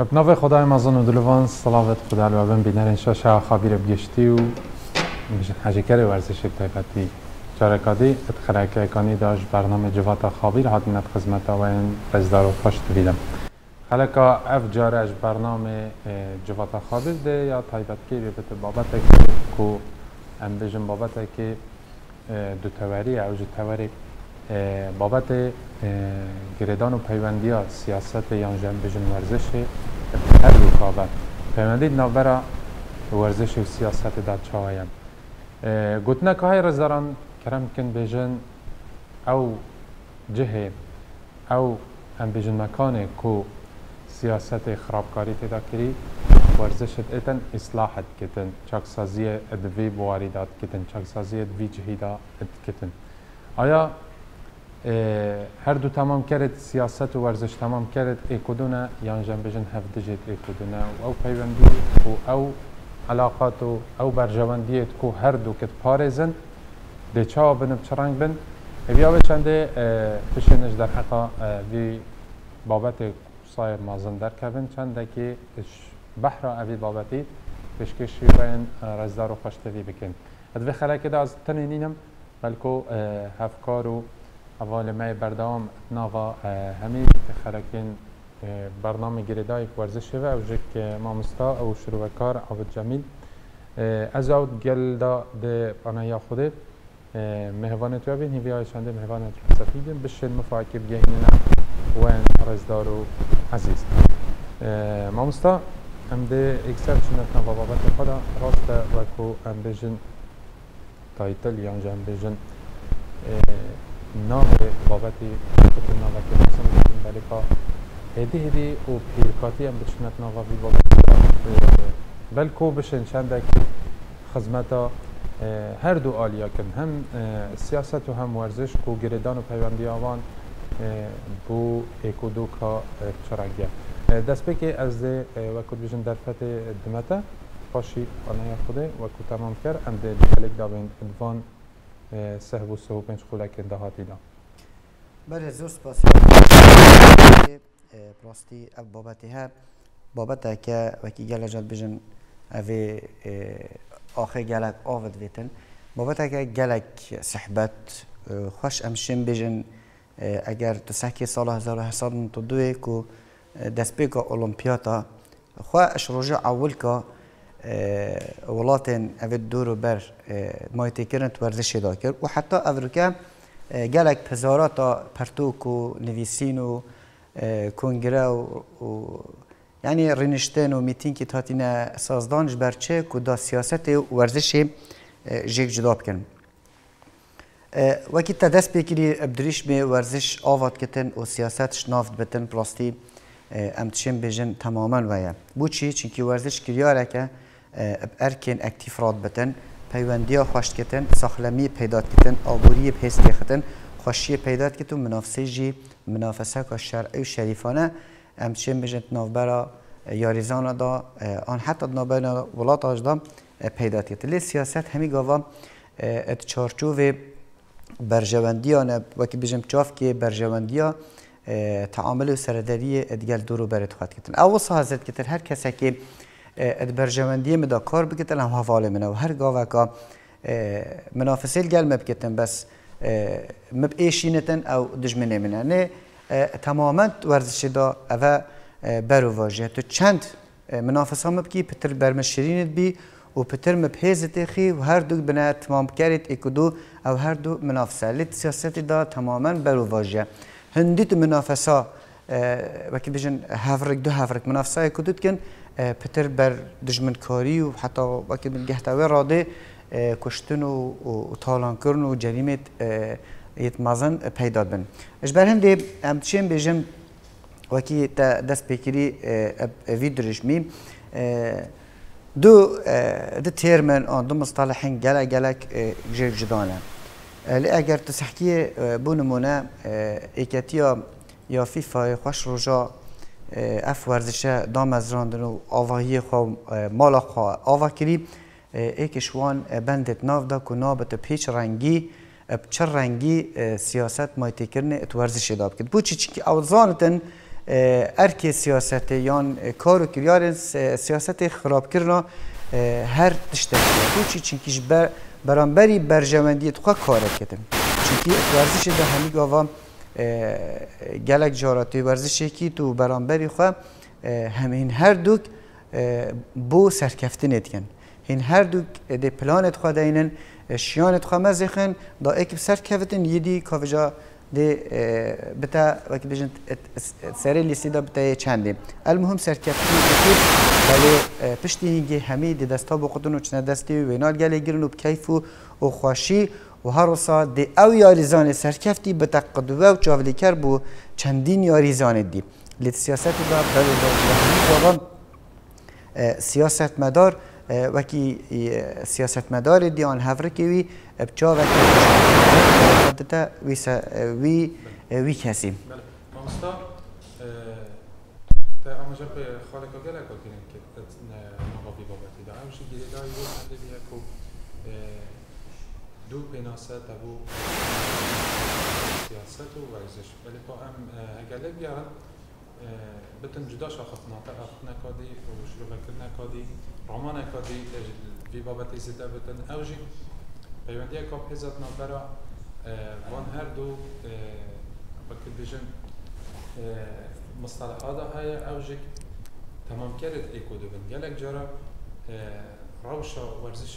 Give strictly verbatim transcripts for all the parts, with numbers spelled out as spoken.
بناف خدای مازن و دلوان صلوات خدا الوابن بینرین شاشا خابیر بگشتی و بجن حاجی کری ورزش تایبتی شارکادی اتخلاق کانی داش برنامه جوات خابیر هاتنت خدمت وین رزدار و خوش دیدم. خلقا اف جارش برنامه جوات خابیر ده یا تایبت کی بیت بابت کو ام بجن بابت کی دو تواری او جو تواری بابت گردان و پیوندی سیاست یا جنب بجن ورزش هر رکابت پیوندی نابرا ورزش و سیاست داد چایم گوتنا که های رزداران کرم کن بجن او جهه او ام بجن مکانه کو سیاست خرابکاری تدا کری ورزشت ایتن اصلاحت کتن چاکسازی ادوی بواریدات کتن چاکسازی ادوی جهیدا اد کتن آیا هر دو تمام کرد سیاست و ورزش تمام کرد ایکودونه یا جنب بجن هفت جت ایکودونه او پیوندی و او علاقات و او برجواندیت کو هر دو کت پارزن ده چا بن بچرنگ بن بیا بچنده پشنش در حقا وی بابت صایر مازن در کبن چنده که بحر اوی بابتی پشکشی بین رزدار و خوشتوی بکن ادوی خلاکی دا از تنینینم بلکو هفکار و اول ما بردام ناوا همین خلاکین برنامه گریدای ورزش و اوجک مامستا او شروع کار عبد جمیل از اود گلدا ده آنها خوده مهوانت و بین هیوی آیشانده مهوانت سفیدیم بشه مفاکی بگهیننا وین رزدار و عزیز مامستا هم ده اکسر چنت نوا بابت خدا راست وکو هم بجن تایتل یا جن بجن نام بابتی کتن نام که نسیم بجن بلکا هدی هدی و پیرکاتی هم بچنت نوا بی بابت بلکو بشن چنده که خدمتا هر دو آلیا کن هم سیاست و هم ورزش کو گردان و پیوندی آوان بو ایکو دو کا چرگه دست بکی از وقت بیشتر در فتح دمته پاشی آنها خوده وقت تمام کرد اند دیگه دابین ادوان سه و سه و پنج خلا که دهاتی دا. بله زور سپاس. پراستی اب بابتی ها بابته که وقتی گله جد بیشتر اوی آخر گلک آورد ویتن بابته که گلک صحبت خوش امشین بیشتر اگر تسکی سال هزار و هشتصد و دو کو دست به المپیادا خواهش رجع اول که ولاتن اوید دور بر مایتی کردن ورزشی دا کرد و حتی افریقا گلک پزاراتا پرتوک و نویسین و کنگره و یعنی رینشتن و میتین که تاتینا سازدانش برچه که دا سیاست ورزشی جیک جدا بکن وقتی تا دست بگیری ابدریش به ورزش آواد کتن و سیاستش نافت بتن پلاستی امتشن بجن تماما ویا بو چی چونکی ورزش کریاره که ارکن اکتیف راد بتن پیوندی خوشت کتن ساخلمی پیدات کتن آبوری پیس کتن خوشی پیدات کتن منافسه جی منافسه که شرعی و شریفانه امتشن بجن نوبرا یاریزان دا آن حتی نوبرا ولات آجدا پیدات کتن لی سیاست همی گاوا ات چارچوب برجواندیان وکی بجم چاف که برجواندیا تعامل و سرداری ادگل دورو برد خواهد کتن اول سازد کتن هر کسی که اد برجواندی مدا کار بکتن هم حواله منه و هر گاوه که منافسه گل مبکتن بس مب ایشینتن او دجمنه منه نه تماما ورزش دا اوه برو واجه تو چند منافسه مبکی پتر برمشرینت بی و پتر مبهزت خی و هر دو بنا تمام کرد اکدو او هر دو منافسه لیت سیاست دا تماما برو واجه هندیت منافسه وقتی بجن هفرق دو هفرق منافسه اکدود کن پتر بر دشمن کاری و حتی وقتی من گهتاوی راده کشتن و طالان کردن و جریمت یت مازن پیدا بن. اجبار هندی امتشین بجن وقتی دست بکری ویدرش می دو دو ترمن آن دو مصطلحين جلا جلا جير جدانا لأجر تسحكي بونمونا إكتيا يا فيفا خوش رجاء اف ورزشه دام از راندن آواهی خو مالا خو آوا کری ایکشوان بندت ناف دا که نابت پیچ رنگی بچه رنگی سیاست مایتی کرنه ات ورزش داب کرد بو چی چی که اوزانتن ارکی سیاست یان کارو کریارن سیاست خراب کردن هر تشتکی تو چی چنکیش بر برانبری برجمندی تو کار کردن چنکی ورزش ده همی گاوا گلک جاراتی ورزشی کی تو برانبری خو همین هر دوک بو سرکفتن ادکن این هر دوک ده پلانت خو دینن شیانت خو مزخن دا اکب سرکفتن یدی کاوجا ده بتا وقتی بجن سری لیستی دا بتا چنده المهم سرکفتن بکر ولی پشتی هنگی همی ده دستا بقدن و چنه دستی و وینال گله گرن و بکیف و خواشی و هر روزا ده او یاریزان سرکفتی به تقدوه و چاولی کر بو چندین یاریزان دی لیت سیاست دا بله دا سیاست مدار وکی سیاست مدار دی آن هفره که وی بچا وکی تا وی وی وی کسی مامستا تا آموزش به خالق گله کردیم که نوابی بابتی دا همش گیری دایی بود ندیه کو دو بناسه تبو سیاست و ورزش ولی با هم اگه بیان بتن جدا شاخصنا تأخذ نکادی و شروع کرد نکادی رمان نکادی وی بابتی زده بتن اوجی پیوندی کاپ هزت نبرا وان هر دو وقت بیشن مصطلحات های اوجی تمام کرد ایکودو بن گلک جرا روشا ورزش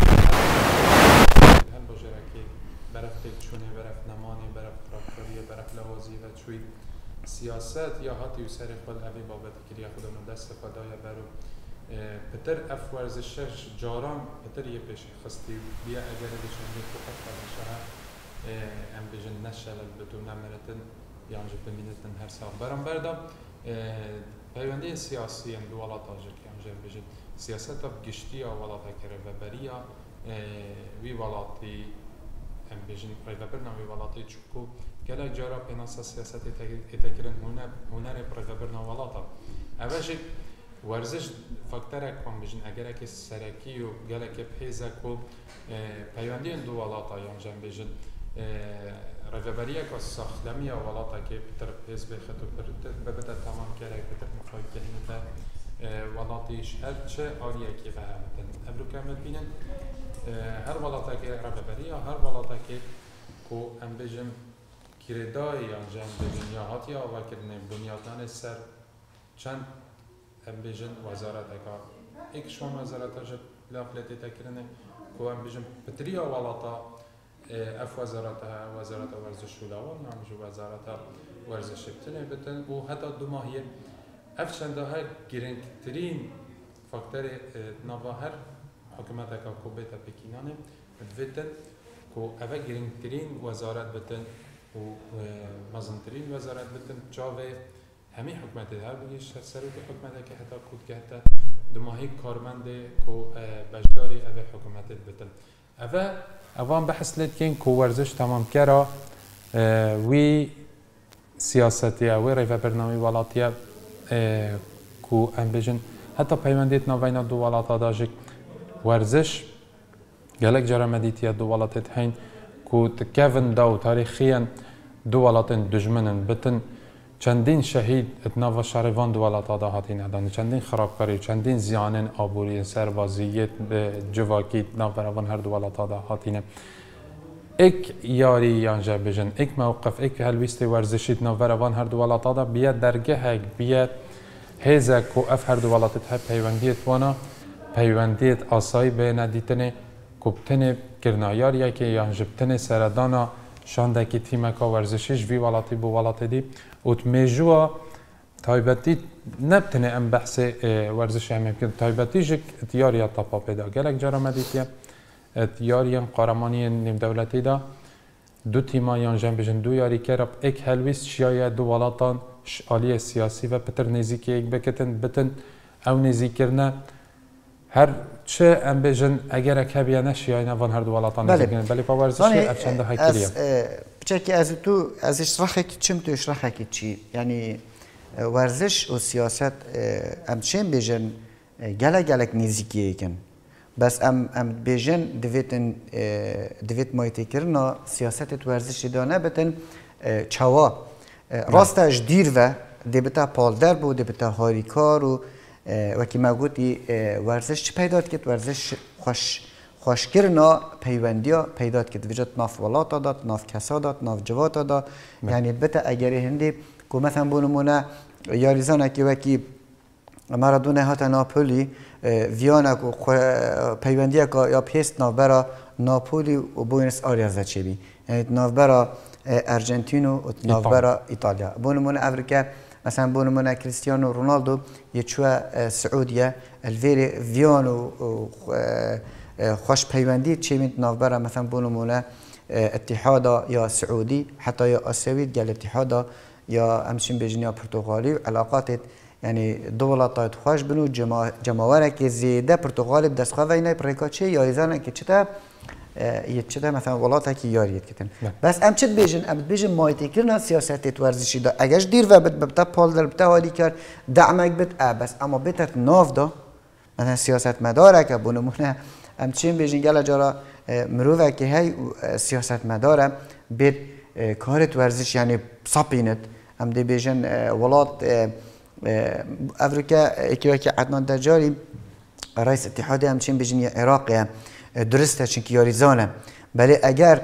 هل بجرا که برف تلچونه برف نمانی برف تراکتوریه برف لوازی و چوی سیاست یا حتی سر خود اوی بابت کریا خودمون دست خدای برو پتر اف ورزشش جاران پتر یه پیش خستی بیا اگر دشون یه فقط ورزشه ام بیشن نشلل بدون نمرتن یعنی ببینیدن هر سال برام بردم پیوندی سیاسی ام دو ولات آجر که امجر بیشن سیاست اب گشتی یا ولات کرده و بریا وی ولاتی ام بیشن پریفبرنا وی ولاتی چکو گله جارا پناسا سیاست اتکرن هنر هنر پریفبرنا ولاتا اولی ورزش فاکتور کم بیشن اگر که سرکی و گله که پیزه کو پیوندی دو ولاتا یا جنب بیشن رفبریه که ساختمی ولاتا که پتر پیز بخت و پرت ببته تمام کرده پتر مخوای که هنتا ولاتیش هر چه آریه که فهمتن ابرو کامل بینن هر ولاتا که رفبریه هر ولاتا که کو ام بیشن کردای انجام دنیا هاتی آور کردن بنیادان سر چند ام بیشن وزارت اکا ایک شما وزارت اجب لافلتی تکرنه کو ام بیشن پتریا ولاتا اف وزارت وزارت ورزش شلوان نامجو وزارت ورزش بتنه بتن و حتی دو ماهیه اف چنده های گرنگترین فاکتور نواهر حکومت اکا کو بیتا پکینانه دویتن کو اوه گرنگترین وزارت بتن و مزنترین وزارت بتن جاوه همه حکومت هر بگیش سر و حکومت که حتی کود که حتی دو ماهی کارمند کو بجداری اوه حکومت بتن اوه اوان بحث لید کن کو ورزش تمام کرا وی سیاستی وی ریفه برنامه ولاتیه کو ام بیشن حتی پیوندیت نوینا دو ولاتا داجک ورزش گلک جرا مدیتیه دو ولاتت هین کو تکون داو تاریخیاً دو ولاتن دجمنن بتن چندین شهید اتناف شهروان دو ولات آده هاتین ادان چندین خرابکاری چندین زیانن آبوری سربازیت جواکی اتناف بروان هر دو ولات آده هاتینه ایک یاری یانجا بجن ایک موقف ایک هلویست ورزشی اتناف بروان هر دو ولات آده بیاد درگه هک بیاد هزک و اف هر دو ولاتت های پیوندیت وانا پیوندیت آسایی به ندیتنه کبتنه کرنایار یکی یانجبتنه سردانا شانده که تیمکا ورزشیش وی ولاتی بو ولاتی دی اوت میجوا تایبتی نبتنه ام بحث ورزش هم بکن تایبتی جک اتیاریا تاپا پیدا گلک جارا مدیتیه اتیاریا قهرمانی نیم دولتی دا دو تیما یان جنب بجن دو یاری کرب ایک هلویست شیای دو ولاتان آلی سیاسی و پتر نزیکی ایک بکتن بتن او نزیکرنه هر چه ام بیشن اگر اکبیه نشیای نوان هر دو ولاتان نزیکرنه بلی پا ورزشی افشنده های کلیه بچه از تو از اشراحه که چیم تو اشراحه که چی یعنی ورزش و سیاست ام چیم بیشن گله گلک نزیکیه کن بس ام ام بیشن دویتن دویت مایتی کرنا سیاست ورزشی دانه بتن چوا راستش دیر و دبتا پالدر بود دبتا هاریکار و وکی ما گویی ورزش چه پیدا کرد ورزش خوش خوشگرنا پیوندیا پیدا کرد وجود ناف ولات داد ناف کسا داد ناف جوات داد یعنی بتا اگر هندی کو مثلا بونمونه یاریزانه که وکی مارادونا هات ناپولی ویانا کو پیوندیا که یا پیست ناف برا ناپولی و بوینس آریاز چی یعنی ناف برا ارژانتین و ناف برا ایتالیا بونمونه امریکا مثلا بونمونه کریستیانو رونالدو یچوا سعودیه الویری ویانو خوش پیوندی چی میت ناف برا مثلا بونمونه اتحادا یا سعودی حتی یا آسیوی گل اتحادا یا امشین بجنیا پرتغالی علاقات یعنی دولتات خوش بنو جما جماوره که زیاده پرتغالی دستخواه و اینای پریکاچه یا ایزانه که چطور یه چطور مثلا ولاته که یاریت کتن بس ام چت بیجن ام بیجن مایتی کرنا سیاست ورزشی دا اگرش دیر و بت بتا پال در بتا حالی کرد دعمک بت اه بس اما بتت ناف دا مثلا سیاست مداره که بونمونه ام چین بیجن گل جارا مروفه که هی سیاست مداره بیت کارت ورزش یعنی صپینت ام دی بیجن ولات افریقا اکی که عدنان درجاری رئیس اتحادیه همچین بیجن عراقیه درسته چونکه یاریزانه ولی اگر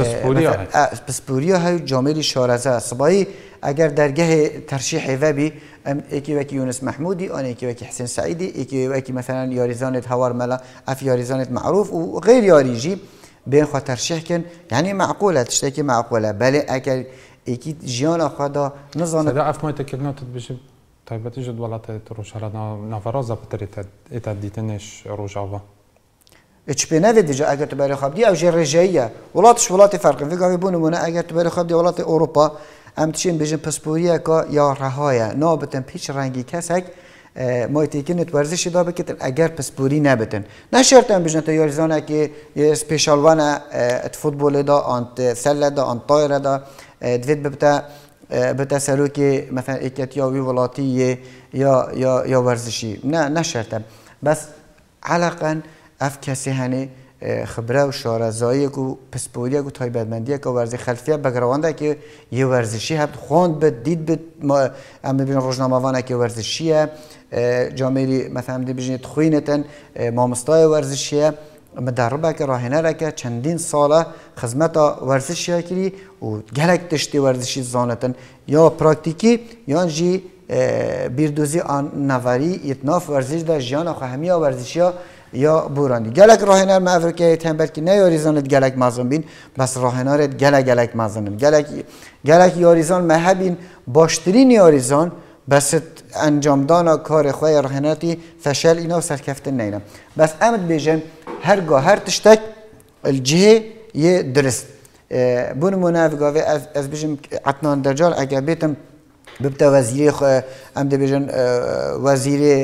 پسپوریا های جامعه شارزه صبایی اگر درگاه ترشیح وبی اکی وکی یونس محمودی آن اکی وکی حسین سعیدی اکی وکی مثلا یاریزانت هوار ملا اف یاریزانت معروف و غیر یاریجی بین خود ترشیح کن یعنی معقوله تشتکی معقوله بله اگر اکی جیان خدا نزانت صدا اف ما تکرنا تدبیش طيبتي جد ولات تروش على نافرازا بتري اتديتنش روجاوا اچ پی نوید دیجا اگر تو برای خب دی او جرجیه ولاتش ولات فرق في قوي بونمونه اگر تو برای خب دی ولات اروپا ام تشین بیجن پاسپوریا کا یا رهایا نابتن پیچ رنگی کسک ما تیکنت ورزشی دا بکتن اگر پاسپوری نبتن نه شرط ام بیجن تو یارزانه که سپیشال وان فوتبال دا انت سله دا انت طايره دا دوید ببتا بتا سلوکی مثلا اکت یا وی ولاتی یا یا یا ورزشی نه نه شرطه بس علاقاً اف کسی هنی خبره و شارزایی کو پسپوریا کو تایبدمندی کو ورزش خلفیه بگروانده که یه ورزشی هست خوند بد دید بد ما ام ببین روزنامه وانه که ورزشیه جامعه مثلا دی بجنید خوینتن مامستای ورزشیه مدربه که راهنه را که چندین ساله خدمت ورزشی کردی و گلک تشتی ورزشی زانتن یا پراکتیکی یا جی بیردوزی آن نواری اتناف ورزش دا جیان خو همیا ورزشیا یا بوراندی گلک راهنه ما افریقای تنبل که نه یاریزانت گلک مازن بین بس راهنه گلک گلک مازنن گلک گلک یاریزان مهبین باشترین یاریزان بس انجام دانا کار خواه راهناتی فشل اینا سرکفته نینه بس امد بیجن هرگاه هر تشتک الجهه یه درست بونمونه وگاوه از از بیجن عطنان درجال اگر بیتم ببتا وزیری خو ام دی بیجن وزیری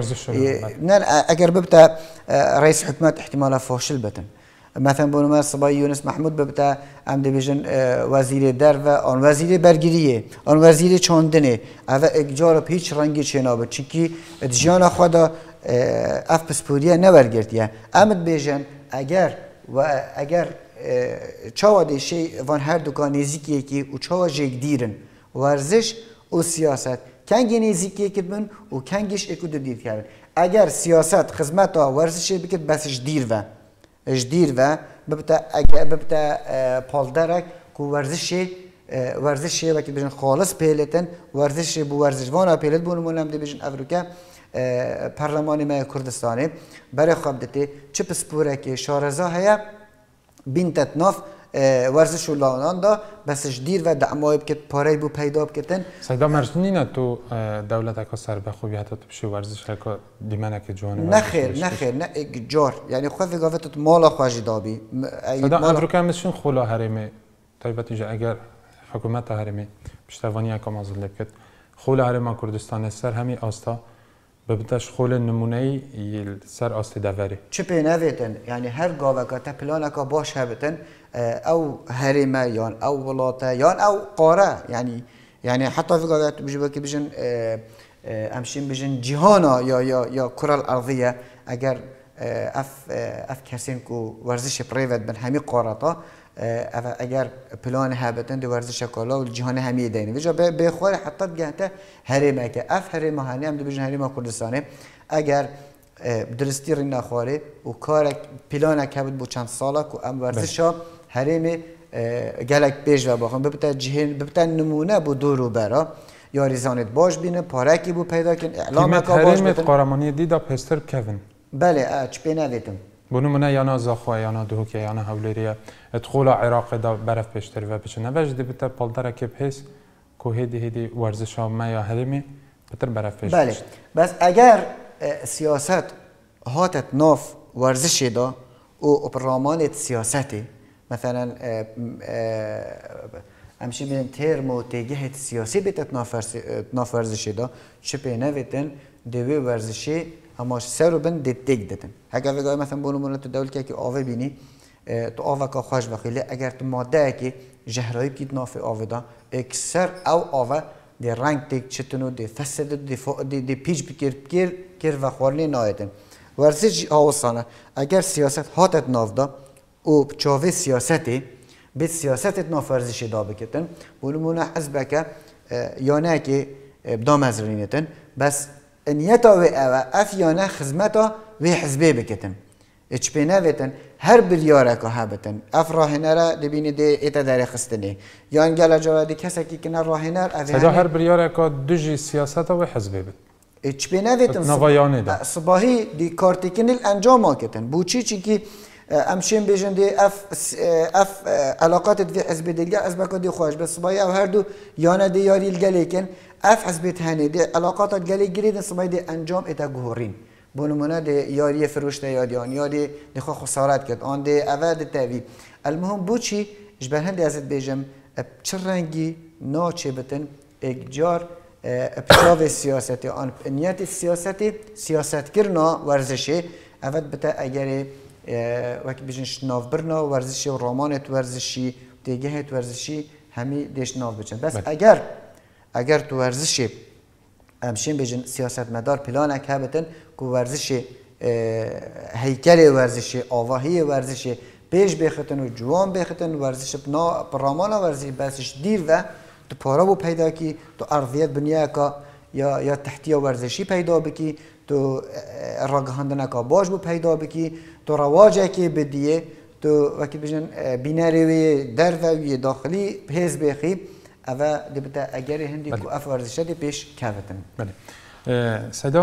نه اگر ببتا رئیس حکومت احتمالا فاشل بتن مثلا بونمونه صبای یونس محمود ببتا ام دی بیجن وزیر در و آن وزیر برگیریه آن وزیر چاندنه او اجار هیچ رنگی چنابه چونکی جیان خدا اف پسپوریه نورگردیه امد بیجن اگر و اگر چاوا شی وان هر دکان نزیکیه که و چاوا جگ دیرن ورزش و سیاست کنگی نزیکیه کدبن و کنگیش اکو دو دید کردن اگر سیاست خدمت ها ورزشی بکد بسش دیر و اش دیر و ببتا اگر ببتا پالدرک که ورزشی ورزشی وقتی بیشن خالص پیلتن ورزشی بو ورزش وانا پیلت بونو مولم دی بیشن افریقا پارلمانی ما کردستانی برای خواب دتی چه پسپوره که شارزا هیا بین تطناف ورزش ولانان دا بسش دیر و دعمای بکت پاره بو پیدا بکتن سیدا مرجنی نه تو دولت اکا سر به خوبی حتی تو بشی ورزش اکا دیمنه که جوانی نخیر نخیر نه جار یعنی خواه فقافتت مالا خواهی دابی سیدا افریقا همشون خولا هرمه طیبت ایجا اگر حکومت هرمه بشتوانی اکا مازل بکت خولا هرمه کردستان سر همی آستا ببتش خول نمونه‌ای سر آستی دوری. چه پیناویتن یعنی هر گاوه که تا پلانه که باش هبتن او هرمه یان او ولاته یان او قاره یعنی یعنی حتی فکر کنم بجیبه که بجن امشین بجن جهانا یا یا یا کره الارضیه اگر اف اف کسین کو ورزش پریوت بن همی قاره تا اگر پلان هبتن دو ورزش کالا و جهان همی دینه وجا به خور حتی گهته هرمه که اف هرمه هانی هم دو بجن هرمه کردستانه اگر درستی رین نخواره و کار پلان کبد بو چند ساله که ام ورزشا هرمه گلک بیش و باخن ببته جهان ببته نمونه بو دو رو برا یا ریزانت باش بینه پارکی بو پیدا کن اعلام که باش بتن قهرمانی دیدا پستر کوین بله اچ بینه ویتم بونو منه یانا زاخوه یانا دوکه یانا هولیریه ادخول عراق دا برف پشتر و بچنه وجه دی بته پالدره که بحث که هیدی هیدی ورزش ها ما یا هرمی بتر برف پشتر بله بس اگر سیاست هاتت ناف ورزشی دا و برنامه سیاستی مثلا امشی بین ترم و تیگه سیاسی بیتت ناف ورزشی دا چه پینه ویتن دوی ورزشی هماش سر و بند دیگ دادن. اگر وگای مثلا بونو مونت دول که آوه بینی تو آوه که خوش بخیله اگر تو ماده که جهرایی بکید ناف آوه دا اکثر او آوه دی رنگ دیگ چتنو دی فسد دی فو دی دی پیچ بکیر بکیر کیر و خوارلی نایدن. ورزش آوسانه اگر سیاست هاتت ناف دا و چاوه سیاستی بیت سیاست ناف ورزشی دا بکتن بونو مونه حزبه که یا نه که بدام ازرینیتن بس نیتا و افیانه خدمتا و حزبی بکتن. اچ بینه ویتن هر بریاره که هبتن اف راهنره دبینی دی ایتا داری خستنی. یا انگل جوادی کسی که کنار راهنر. سدا هر بریاره که دوجی سیاستا و حزبی بد. اچ بینه ویتن. نوایانه دا. صباحی دی کارتی کنیل انجام آکتن. بوچی چی که امشین بیشن دی اف اف علاقات دی حزب دیگر از بکن دی خوش بس صباحی او هر دو یانه دی یاری الگلیکن. اف حزب تهنی دی علاقات گلی گرید صباحی دی انجام ایتا گهورین. بونمونه دی یاری فروشته یادیان یادی دی خو خسارت کرد آن دی اول تاوی. المهم بوچی جبر هندی ازت بیشم چه رنگی ناچه بتن اجار ابتدای سیاستی آن نیت سیاستی سیاست کرنا ورزشی اول بته اگر وقتی بیشتر شناف برنا ورزشی و رمانت ورزشی دیگه ورزشی همی دیش ناف بچن بس اگر اگر تو ورزشی امشین بیشتر سیاست مدار پلانک هبتن که ورزشی هیکل ورزشی آواهی ورزشی پیش بخطن و جوان بخطن ورزش بنا برامان ورزشی بسش دیر و تو پارا بو پیدا کی تو ارضیت بنیا کا یا یا تحتیه ورزشی پیدا بکی تو راگهاندن کا باش بو پیدا بکی تو رواجه کی بدیه تو وقتی بجن بیناری در و داخلی پیز بخی اوا دبته اگر هندی کو اف ورزش دی پیش کاوتن بله سدا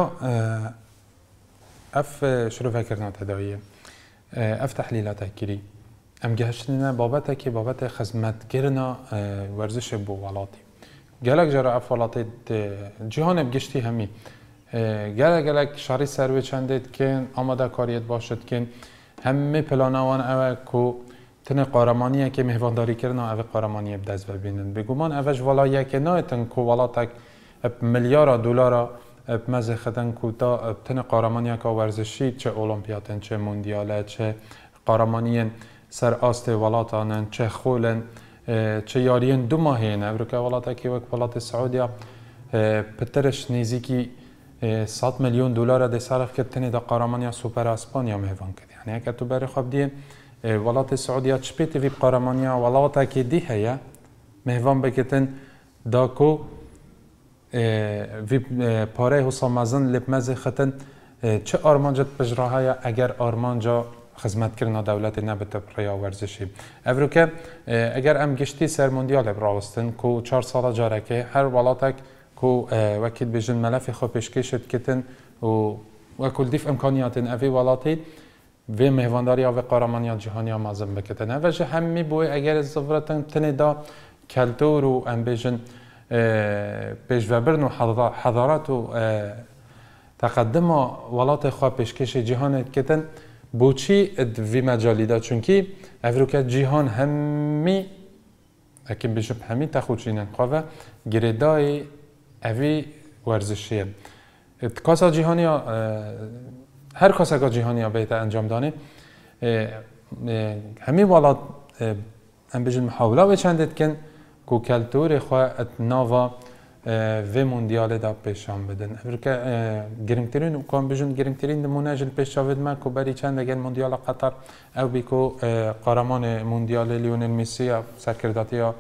اف شروع فکرنا تداویه اف تحلیلات کری ام گهشتنا بابت کی بابت خدمت گرنا ورزش بو ولاتی گلک جرا اف ولاتی جهان بگشتی همی گلک گلک شاری سروی چندید کن آماده کاریت باشد کن همه پلانوان اوه کو تن قهرمانیه که مهوانداری کردن اوه قهرمانی بدست ببینن بگومان اوهش ولایه که نایتن کو ولاتک میلیارد دلار مزه خدن کو تا تن قهرمانیه که ورزشی چه المپیاتن چه موندیاله چه قهرمانی سر آست ولاتانن چه خولن چه یارین دو ماهین امریکا ولاتا که وقت ولات سعودیا پترش نزدیکی صد میلیون دلار ده صرف کردن در قهرمانی سوپر اسپانیا مهوان کرد یعنی اگر تو بری خواب دیه ولات سعودیا چپیت وی قهرمانی ولاتا که دی هیا مهوان بکردن داکو وی پاره حسام مزن لبمزه ختن چه آرمانجت بجراهای اگر آرمانجا خدمت کردن دولت نبته برای ورزشی. افریقا اگر ام گشتی سر موندیال براوستن کو چهار سال جاره که هر ولاتک کو وکیل بیشتر ملف خو پیشکشت کتن و وکل دیف امکانیات اوی ولاتی و مهوانداری و قهرمانی جهانی آمازم بکتن. اوج همی بوی اگر زفرتن تنی دا کلتور و ام بیشتر پیشوبرن و حضارت و تقدم ولات خو پیشکش جهان کتن بوچی اد وی مجالی دا چونکی افریقا جهان همی اکی بیشتر همی تخوچینن قوه گردای اوی ورزشیه. کاسا جهانی هر کاسا که جهانی بیت انجام دانه همی ولات ام بیشتر محاوله بچندید کن کو کلتور خواه ات ناوا و موندیال دا پیشان بدن. امریکا گرینگترین و کام بجن گرینگترین نمونه جل پیش شود ما که بری چند اگر موندیال قطر او بیکو قهرمان موندیال لیونل مسی سرکرداتی یا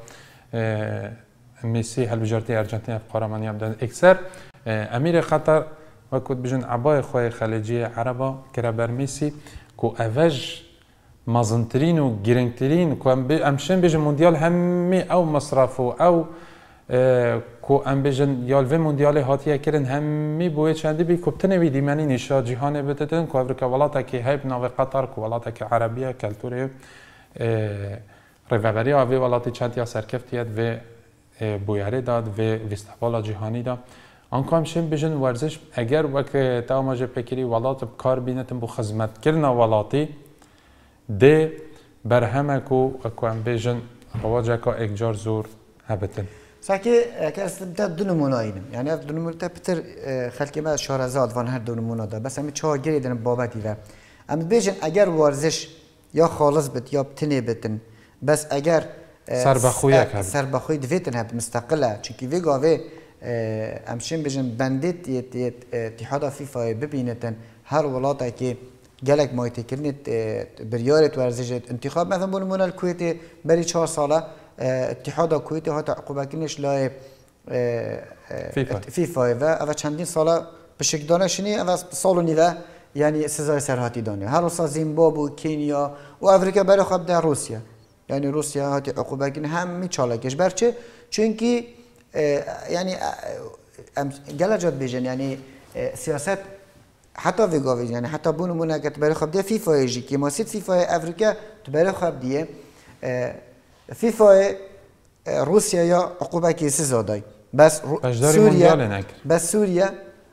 مسی هلبجارتی ارژانتین قهرمانی بدن. اکثر امیر قطر وقت بجن عبای خواه خلیجی عربا کرا بر مسی که اوج مازنترین و گرینگترین که امشن بجن موندیال همی او مصرف و او کو ام بجن یالوه موندیال هاتیه کرن همی بوی چندی بی کبتنه بی دیمانی نشا جهان بتدن که افریقا ولاتا که هیب ناو قطر که ولاتا که عربیه کلتوره روابری آوی ولاتی چند یا سرکفتیت و بویاره داد و استقبال جهانی داد. آنکه همشون بجن ورزش اگر وقت تا ماجر پکری ولات کار بینتن بو خدمت کردن ولاتی ده برهمه کو کو ام بجن رواجه کا اکجار زور هبتن. ساکی که استمتع دو نمونه اینم یعنی اف دو نمونه تا پتر خلقی ما شارزاد وان هر دو نمونه دا بس همی چهار گری دارن بابتی و ام بجن اگر ورزش یا خالص بت یا بتنی بتن بس اگر سربخویه کرد سربخوی دویتن هب مستقله چونکی وی گاوه امشین بجن بندیت یت اتحاد فیفا ببینتن هر ولاتا که گلک مایتی کردنت بریارت ورزشت انتخاب مثلا بون نمونه الکویت بری چهار ساله اتحاد الكويتي هات عقوبة كنيش لا فيفا فيفا و أو چندین ساله بشكل دانشني أو سالو نيفا يعني سزای سرهاتی دانه هر روز زیمبابوے کینیا و افریقا برای خب در روسیه يعني روسيا هات عقوبة كن هم میچالکش برچه چونکی يعني جلجات بیجن يعني سیاست حتى في قاوي يعني حتى بونو مناقت برای خب ده فيفا يجي كي ماسيت فيفا افريقيا برای خب دیه فيفا روسيا يا عقوبة كيس زاداي بس سوريا بس سوريا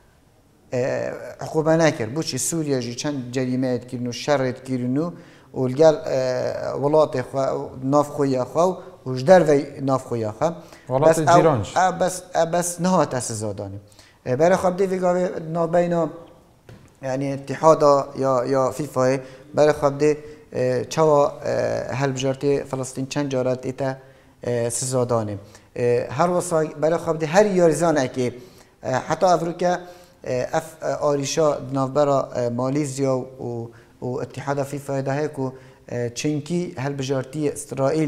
عقوبة ناكر بوشي سوريا جي چند جريمات كيرنو شرط كيرنو والجال ولات خو ناف خويا خو وجدار في ناف خويا خو ولات جيرانش بس بس نهات اسزاداني برای خب دي في قاوي نابينا يعني اتحاد يا يا فيفا برای خب دي چوا هل بجارتی فلسطین چند جارت ایتا سزادانه هر وسای برای خب هر یاریزانه که حتی افریقا اف آریشا نافبرا ماليزيا و و اتحاد فیفا ده کو چنکی هل بجارتی اسرائیل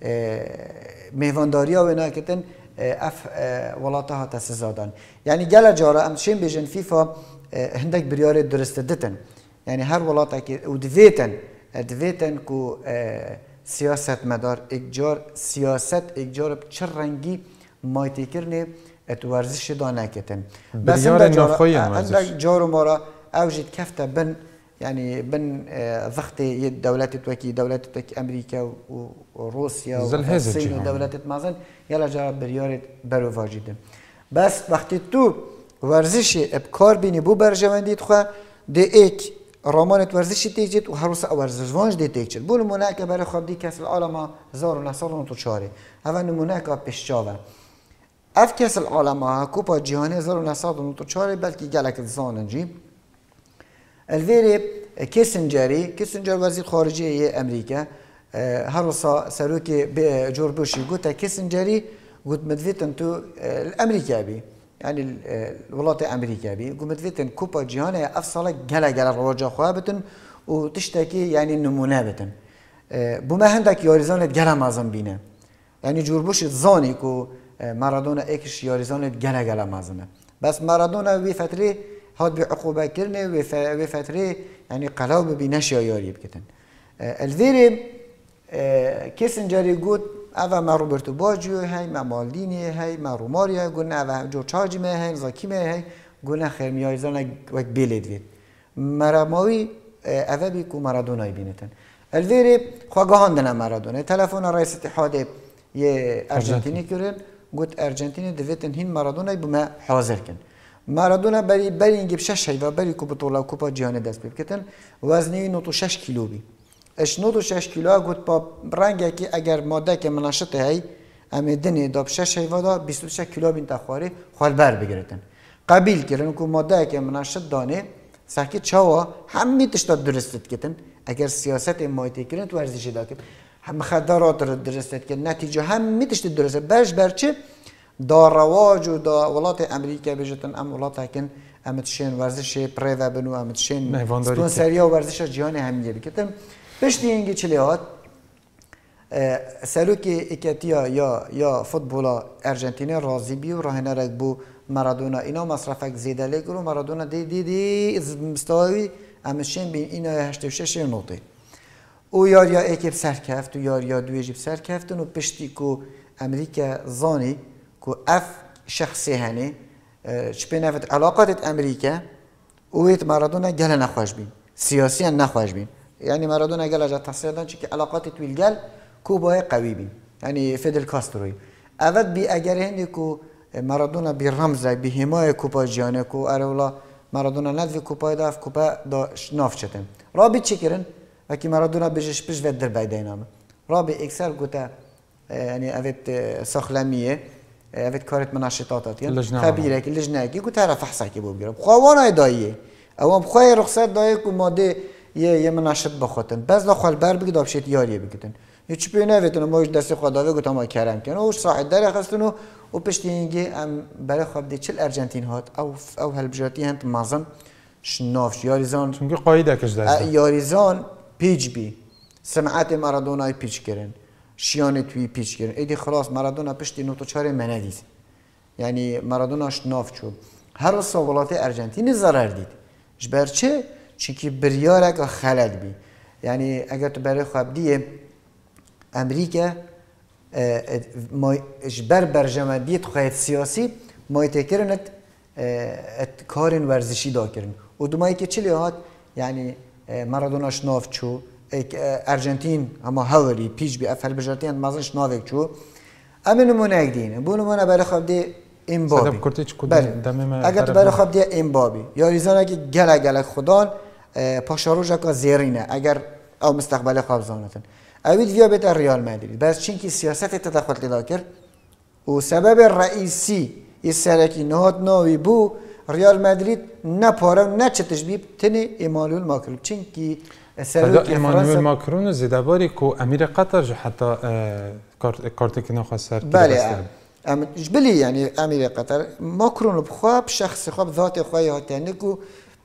میوانداریا و اینا کتن اف ولاتها تسزادان یعنی گله جاره امشین بیجن فیفا هندک بریار درست دتن یعنی هر ولاتا که ودویتن دویتن کو سیاست مدار اکجار سیاست اکجار چه رنگی مایتی کرنه ات ورزش دانه کتن بس عندك جارو مارا اوجد كفته بن يعني بن ضغط دولات توكي دولات توكي امريكا وروسيا والصين ودولات مازن يلا جا بريارت برو واجدن بس وقتی تو ورزش ابکار بینی بو برجواندی تو ده ایک رامانت ورزشی تیجید و هر روز ورزش وانج دی تیجید بول مناک برای خب دی کس العالم هزار و نهصد و چهار اول مناک پیشجاوه اف کس العالم ها کوپا جهانی هزار و نهصد و چهار بلکه گلک زاننجی الویری کیسنجری کیسنجر وزیر خارجه امریکا هر روز سروکی به جورج بوش گفت کیسنجری گفت مدویتن تو الامریکا بی يعني الولايات الامريكيه بي قمت فيتن كوبا جهاني افصل جلا جلا رواجا خوابتن وتشتكي يعني نمونه بتن بما عندك ياريزان جلا مازن بينه يعني جوربوش زاني كو مارادونا اكش ياريزان جلا جلا مازنه بس مارادونا وي فتره هاد بعقوبه كرنه وي فتره يعني قلاوب بينش ياري بكتن الفيري كيسنجر يقول اول ما روبرتو باجیو هی ما مالدینی هی ما روماریا گونه اول جو چارجی می هی زاکی می هی گونه خیر میایزان وک بیلید وید مراموی اول بی کو مارادونای بینتن الویری خواگاهان دنم مارادونه تلفن رئیس اتحاد یه ارژنتینی کردن گفت ارژنتینی دویتن هین مارادونای بما حاضر کن مارادونا بری بری اینگه شش هی و بری کو بطوله کوپا جهانی دست بکتن وزنی نوتو شش کیلو بی اش نود و شش کیلو گفت با رنگی که اگر ماده که منشط هی امیدنی داب شش هیوادا بیست و شش کیلو بین تخواری خال بر بگیرتن قبیل کردن که ماده که منشط دانه ساکی چوا همی تشتاد درستت کتن اگر سیاست مایتی کردن تو ورزشی داد هم خدرات درستت کردن نتیجه همی تشتاد درست برش برچه دا رواج و دا ولات امریکا بجتن ام ولات هکن ام تشین ورزش پریو بنو ام تشین سپانسریا ورزش جهان همیه بکتن پشتی اینگه چلیات سلوکی اکتیا یا یا فوتبولا ارژانتینی راضی بی و راه نرک بو مارادونا اینا مصرفک زیاده لگرو مارادونا دی دی دی مستوی امشین بین اینا هشت و شش نقطه او یار یا اکیب سرکفت و یار یا دوی جیب سرکفتن و پشتی کو امریکا زانی کو اف شخصی هنی چپی نفت علاقات امریکا اویت مارادونا گل نخواش بین سیاسی نخواش بین یعنی مارادونا گل اجا تصریح دان چی که علاقات تویل گل کوبای قوی بین یعنی فیدل کاستروی اول بی اگر هندی کو مارادونا بی رمزه بی حمایه کوپا جیانه کو ارولا مارادونا ندوی کوپای داف کوپا دا ناف چتن رابی چی کرن وکی مارادونا بجش پیش ود در بایده نامه رابی اکثر گوته یعنی اوید ساخلمیه اوید کارت مناشطاتات یعنی خبیره که لجنه کی گوته رفع حساکی بو بگیرم خواهان داییه اوام خواهی رخصت دایه که ماده یه یه مناشط بخوتن بس داخل بر بگید آبشت یاریه بگیدن هیچ پی نویتون ماش دست خداوی گفتم ما کرم کنه اوش صاحب در خستنو و پشتی اینگه ام برای خواب دی چل ارژانتین هات او او هالبجاتی هند مازن شنافش یاریزان چونکه قایده کش دست یاریزان پیچ بی سمعت مارادونای پیچ کردن شیان توی پیچ کردن ایدی خلاص مارادونا پشتی نوتو چهار مندیز یعنی مارادونا شناف شد هر سوالات ارژانتین ضرر دید جبر چه چونکه بریارک خلل بی یعنی اگر تو برای خواب دیه امریکا اجبر برجمندیت خواهد سیاسی مایت کرند کارن ورزشی دا کرن و دومایی که چلی هات یعنی مارادونا شناف چو ارژانتین اما هولی پیش بی افل بجارتی هند مازن شنافک چو اما نمونه اک دینه بو نمونه برای خواب دی امبابی اگر تو برای خواب دی امبابی یا ریزانه که گلک گلک خودان پاشاروژه که زیرینه اگر او مستقبل خواب زانتن اوید ویا بیت ریال مادرید بس چینکی سیاست تدخل تدا کرد و سبب رئیسی این سرکی نهاد ناوی بو ریال مادرید نه پاره نه چه تشبیه تنی ایمانوئل ماکرون چینکی سرکی ایمانوئل ماکرون زیده باری کو امیر قطر جو حتی کارت که نخواست بله بلی یعنی امیر قطر ماکرون بخواب شخص خواب ذات خواهی هاتنه کو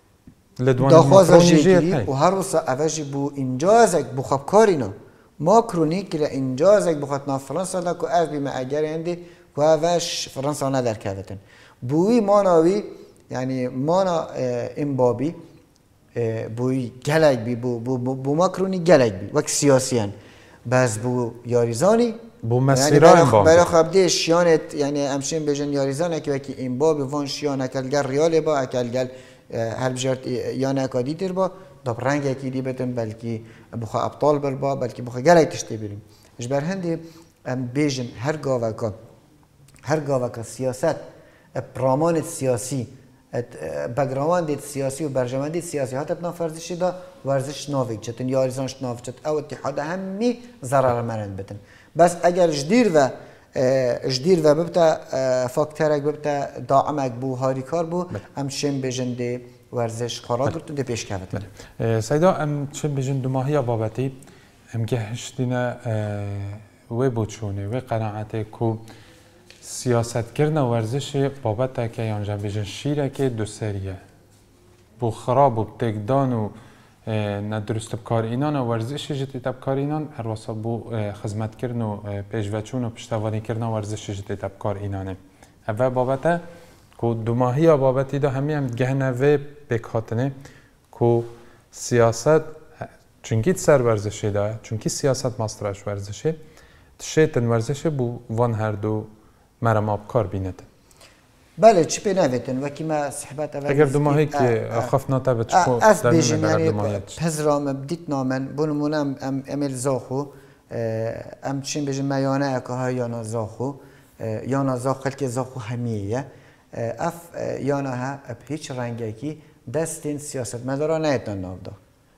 داخواز جیگیری و هر روز اوجی بو انجازک بخواب کارینا ماکرونی که انجازک بخواد ناف فرانسه دا که اف بیم اگر هندی که اوش فرانسه ندر کردن بوی ماناوی یعنی مانا امبابی بوی گلک بی بو, بو, بو, بو ماکرونی گلک بی وقت سیاسیان بس بو یاریزانی بو مسیرا امبابی برای خواب دی شیانت یعنی امشین بجن یاریزانه که وکی امبابی وان شیان اکلگر ریاله با اکلگر هر بجارت یا نکادی تر با دب رنگ یکی دی بتن بلکه بخوا ابطال بر با بلکه بخوا گلای تشتی بریم اجبر هندی ام بیجن هر گاوه که هر گاوه که سیاست پرامان سیاسی بگراوند سیاسی و برجمندی سیاسی حتی بنا فرزشی دا ورزش ناویک چتن یاریزانش ناویک چت او اتحاد همی ضرر مرند بتن بس اگر جدیر و جدیر و ببتا فاکترک ببتا داعمک بو هاریکار بو ام شم بجنده ورزش قرار گرفت و پیش کردن. سیدا ام چه بجن دو ماهی بابتی ام که هشتینا و بچونه و قناعته کو سیاست کردن ورزش بابت که یانجا بجن شیره که دو سریه بو خراب و تکدان و ندرست بکار اینان ورزش جدی تبکار اینان هر واسه بو خدمت کردن و پیشوچون و پشتوانی کردن ورزش جدی تبکار اینانه. اول بابته کو دو ماهی بابتی دا همی هم گهنه و بکاتنه کو سیاست چونکی سر ورزشی دا چونکی سیاست ماسترش ورزشی تشیتن ورزشی بو وان هر دو مرم آبکار بینتن بله چی پی نویتن وکی ما صحبت اول اگر دو ماهی که خف ناتبه چکو از بیشن یعنی پزرام بدیت نامن بونمون ام امیل زاخو ام چین بیشن میانه اکه های یانا زاخو یانا زاخو خلک زاخو همیه اف یانا ها هیچ رنگی که دستین سیاست مدارا نیتن نافدا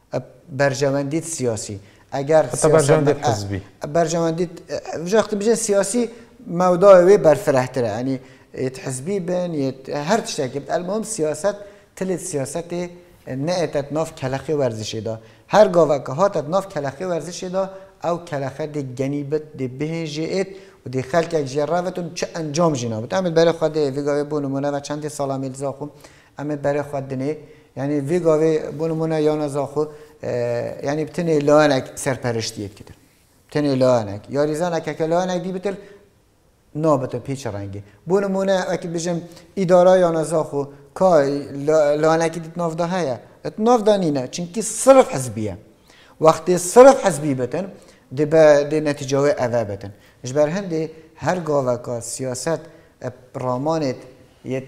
برجمندیت سیاسی اگر حتی برجمندیت حزبی برجمندیت وقتی بیشن سیاسی موضوعی برفرهتره یعنی يت حزبي بن يت هر تشتكي المهم سياسات تلت سياسات نأتت ناف كلاخي ورزشي دا هر قاوة كهاتت ناف كلاخي ورزشي دا او كلاخي دي جنيبت دي بهجئت و دی خلق یک جراوتون چه انجام جینا بود اما برای خود ویگاوی بونمونه و چند سال میل زاخو اما برای خود دنی یعنی ویگاوی بونمونه یا نزاخو یعنی بتنی لانک سرپرشتیت کدر بتنی لانک یا ریزانک که لانک دی بتر نابت پیچ رنگی بونمونه اگه بجم اداره یا نزاخو کای لانکی دیت نافده هیا ات نافده نینه چونکی صرف حزبیه وقتی صرف حزبی بتن دی به دی نتیجه اوه بتن اش بر هندی هر گاوه که سیاست رامانت یت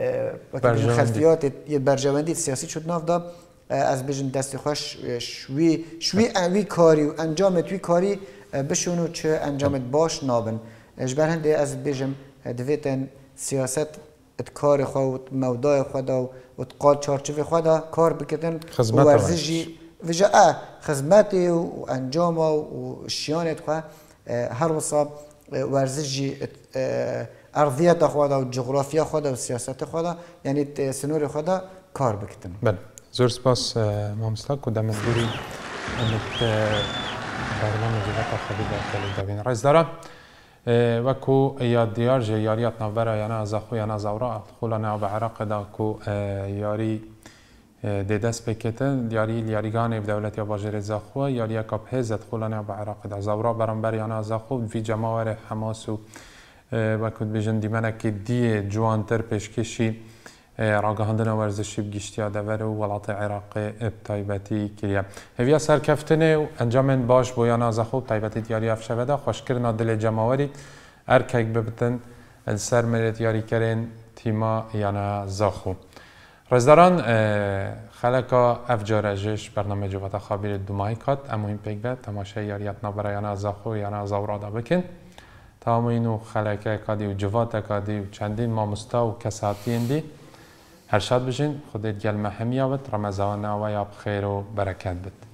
خلفیات یت برجواندی سیاسی شد نافده از بجن دست خوش شوی شوی اوی کاری و انجامت وی کاری بشونو چه انجامت باش نابن اش بر هندی از بجم دویتن سیاست کار خود موضوع خود و قاد چارچوب خود کار بکردن و ورزشی وجا خدمتی و انجام و شیانت خود هر وصاب ورزشی ارضیت خود و جغرافیا خود و سیاست خود یعنی سنور خود کار بکردن. بله زور سپاس مامستا کدام دوری امت برنامه جوات خبری در تلویزیون رئیس دارم وكو ياد ديار جي ياريات نافرا يانا زاخو يانا زورا خلنا بعراق دا كو ياري ديدس بكتن ياري ياريغان بدولة باجر زاخو ياريا كاب هزت خلنا بعراق دا زورا برانبر يانا زاخو في جماعة حماس وكو بجن ديمانك دي جوانتر بشكشي راگهاندن ورزشی بگیشتیا دور و ولایت عراق بتایبتی کلیه. هویا سرکفتنه و انجام باش بویان از خوب تایبتی دیاری افشوده خوشکرنا دل جماوری ارکک ببتن السر مرد یاری کرن تیما یانا زاخو. رزداران خلقا افجارجش برنامه جوات خابیر دومایی کات اما این پیگه تماشای یاریت نبرا یانا زاخو یانا زورادا بکن. تمام اینو خلقا کادی و جوات کادی و چندین مامستا و کساتین دی هر شاد بشین خودت گل مهمی آبد رمضان و یا بخیر و برکت بد